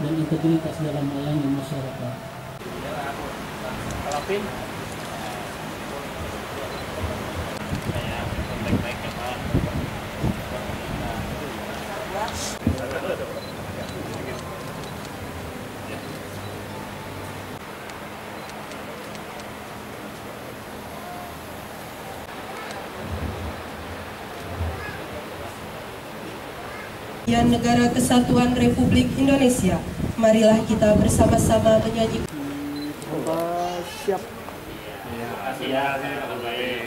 dan integritas dalam melayani masyarakat. Alapin. Saya baik-baik ya Pak. Negara Kesatuan Republik Indonesia, marilah kita bersama-sama menyanyi. Siap. Makasih ya, baik.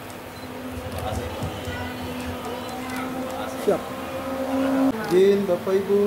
Siap. Izin Bapak Ibu.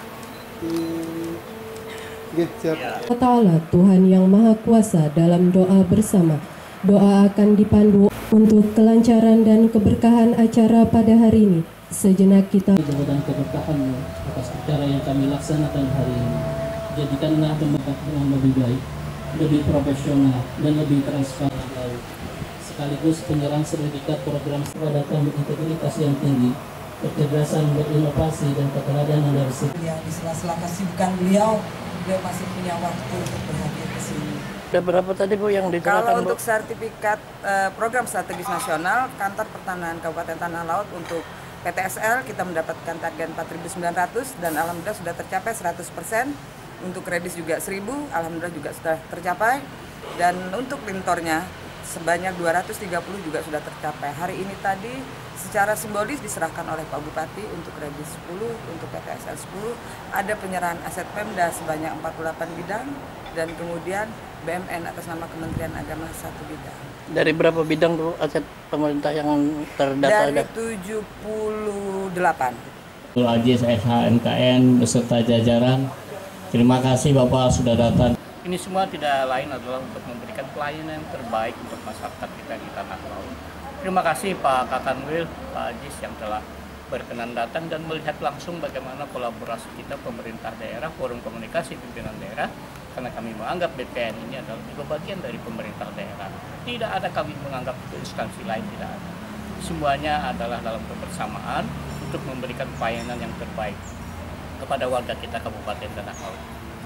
Siap. Ta'ala Tuhan yang Maha Kuasa, dalam doa bersama. Doa akan dipandu untuk kelancaran dan keberkahan acara pada hari ini. Sejenak kita Jabatan keberkahan-Mu atas acara yang kami laksanakan hari ini. Jadikanlah tempat yang lebih baik, lebih profesional, dan lebih transparan lalu. Sekaligus penyerang sertifikat program kepada kami integritas yang tinggi, kecerdasan berinovasi, dan keteladanan dari Ya, di sela-sela kesibukan beliau masih punya waktu untuk berhadir ke sini. Ada berapa tadi Bu yang diterakan Kalau Bu? untuk sertifikat program strategis nasional Kantor Pertanahan Kabupaten Tanah Laut untuk PTSL kita mendapatkan target 4.900 dan alhamdulillah sudah tercapai 100%. Untuk kredis juga 1.000, alhamdulillah juga sudah tercapai. Dan untuk lintornya sebanyak 230 juga sudah tercapai. Hari ini tadi secara simbolis diserahkan oleh Pak Bupati untuk kredis 10, untuk PTSL 10. Ada penyerahan aset Pemda sebanyak 48 bidang dan kemudian BMN atas nama Kementerian Agama 1 bidang. Dari berapa bidang Bu aset pemerintah yang terdata? Dari 78. Aziz SHMKN beserta jajaran, terima kasih Bapak sudah datang. Ini semua tidak lain adalah untuk memberikan pelayanan yang terbaik untuk masyarakat kita di Tanah Laut. Terima kasih Pak Kakanwil, Pak Aziz yang telah berkenan datang dan melihat langsung bagaimana kolaborasi kita pemerintah daerah, forum komunikasi pimpinan daerah, karena kami menganggap BPN ini adalah juga bagian dari pemerintah daerah. Tidak ada kami menganggap itu instansi lain, tidak ada. Semuanya adalah dalam kebersamaan untuk memberikan pelayanan yang terbaik kepada warga kita Kabupaten Tanah Laut.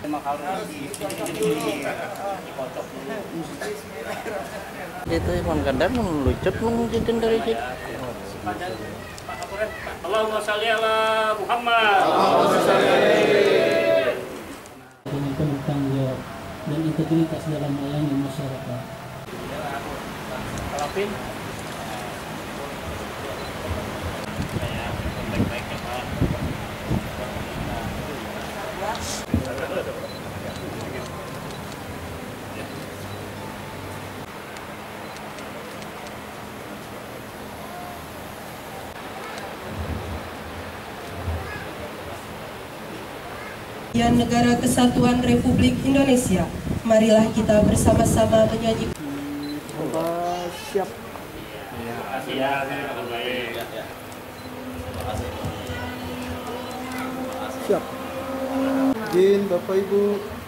Itu emang kadang melucut mengujitin dari situ. Allahumma sholli ala Muhammad. dengan penuh tanggung jawab dan integritas dalam melayani masyarakat. Alapin. Saya baik-baik ya Pak. Negara Kesatuan Republik Indonesia, marilah kita bersama-sama menyanyi. Siap. Makasih ya, baik. Siap. Izin Bapak Ibu.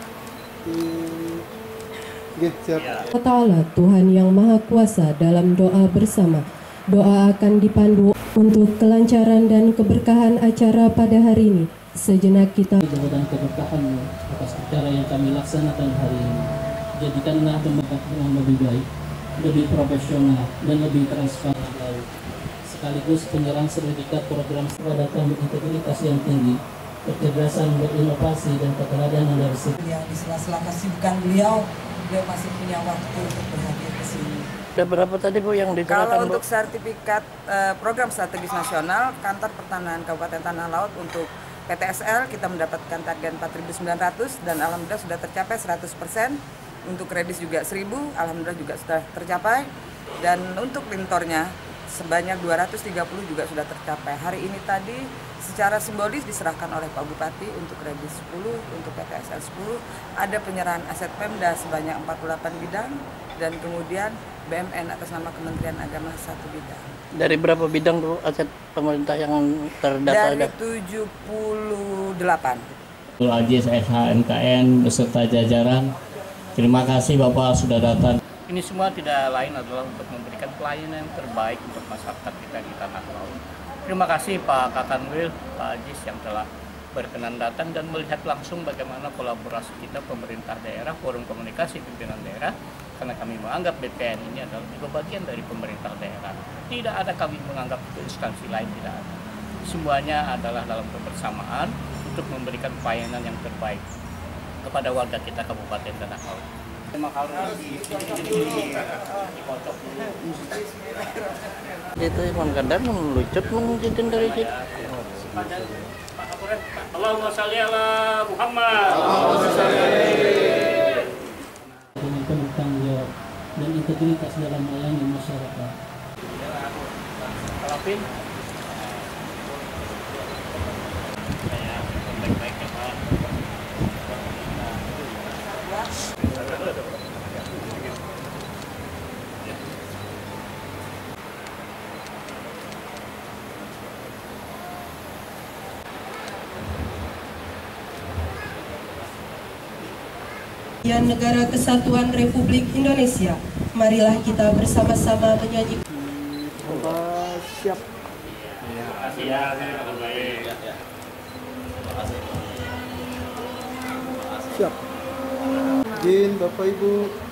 Siap. Ta'ala Tuhan yang Maha Kuasa, dalam doa bersama. Doa akan dipandu untuk kelancaran dan keberkahan acara pada hari ini. Sejenak kita Jabatan keberkahan-Mu atas acara yang kami laksanakan hari ini. Jadikanlah tempat yang lebih baik, lebih profesional, dan lebih transparan lalu. Sekaligus penyerang sertifikat program kepada kami integritas yang tinggi, kecerdasan berinovasi, dan keteladanan dari Ya, di sela-sela kesibukan beliau masih punya waktu untuk berhadir ke sini. Ada berapa tadi Bu yang diterakan Kalau Bu? untuk sertifikat program strategis nasional Kantor Pertanahan Kabupaten Tanah Laut untuk PTSL kita mendapatkan target 4.900 dan alhamdulillah sudah tercapai 100%. Untuk kredis juga 1.000, alhamdulillah juga sudah tercapai. Dan untuk lintornya sebanyak 230 juga sudah tercapai. Hari ini tadi secara simbolis diserahkan oleh Pak Bupati untuk kredis 10, untuk PTSL 10. Ada penyerahan aset Pemda sebanyak 48 bidang dan kemudian BMN atas nama Kementerian Agama 1 bidang. Dari berapa bidang Bu aset pemerintah yang terdata? Dari 78. Aziz SHMKN beserta jajaran, terima kasih Bapak sudah datang. Ini semua tidak lain adalah untuk memberikan pelayanan yang terbaik untuk masyarakat kita di Tanah Laut. Terima kasih Pak Kakanwil, Pak Aziz yang telah berkenan datang dan melihat langsung bagaimana kolaborasi kita pemerintah daerah, forum komunikasi pimpinan daerah, karena kami menganggap BPN ini adalah juga bagian dari pemerintah daerah. Tidak ada kami menganggap itu instansi lain, tidak ada. Semuanya adalah dalam kebersamaan untuk memberikan pelayanan yang terbaik kepada warga kita Kabupaten Tanah Laut. Memang harus dikocok dulu. Itu emang kadang melucut mengikutin dari situ. Pak Kapolres, Allahumma sholli ala Muhammad. Dengan penuh tanggung jawab dan integritas dalam melayani masyarakat. Alapin. Saya baik-baik ya Pak. Negara Kesatuan Republik Indonesia, marilah kita bersama-sama menyanyi. Siap. Terima kasih ya, sangat baik. Siap. Izin Bapak Ibu.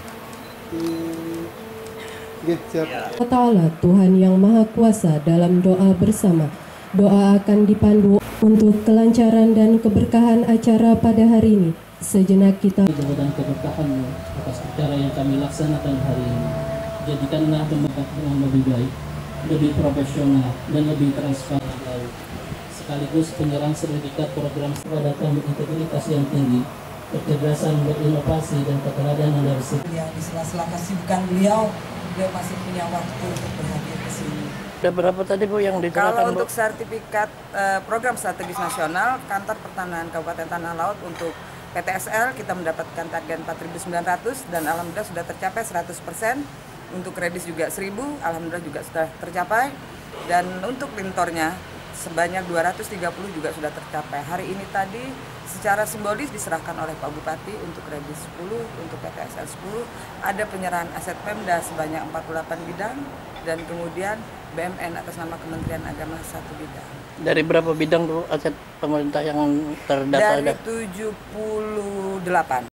Siap. Ta'ala Tuhan yang Maha Kuasa dalam doa bersama. Doa akan dipandu untuk kelancaran dan keberkahan acara pada hari ini. Sejenak kita Dan keberkahan-Mu atas acara yang kami laksanakan hari ini. Jadikanlah tempat yang lebih baik, lebih profesional, dan lebih transparan lalu. Sekaligus penyerang sertifikat program kepada kami integritas yang tinggi, kecerdasan berinovasi, dan keteladanan dari Yang di sela-sela kesibukan beliau masih punya waktu untuk berhadir ke sini. Ada berapa tadi Bu yang Kalau diserahkan Bu? untuk sertifikat program strategis nasional Kantor Pertanahan Kabupaten Tanah Laut untuk PTSL kita mendapatkan target 4.900 dan alhamdulillah sudah tercapai 100%. Untuk kredis juga 1.000, alhamdulillah juga sudah tercapai. Dan untuk lintornya sebanyak 230 juga sudah tercapai. Hari ini tadi secara simbolis diserahkan oleh Pak Bupati untuk kredis 10, untuk PTSL 10. Ada penyerahan aset Pemda sebanyak 48 bidang dan kemudian BMN atas nama Kementerian Agama 1 bidang. Dari berapa bidang Bu aset pemerintah yang terdata? Dari 78.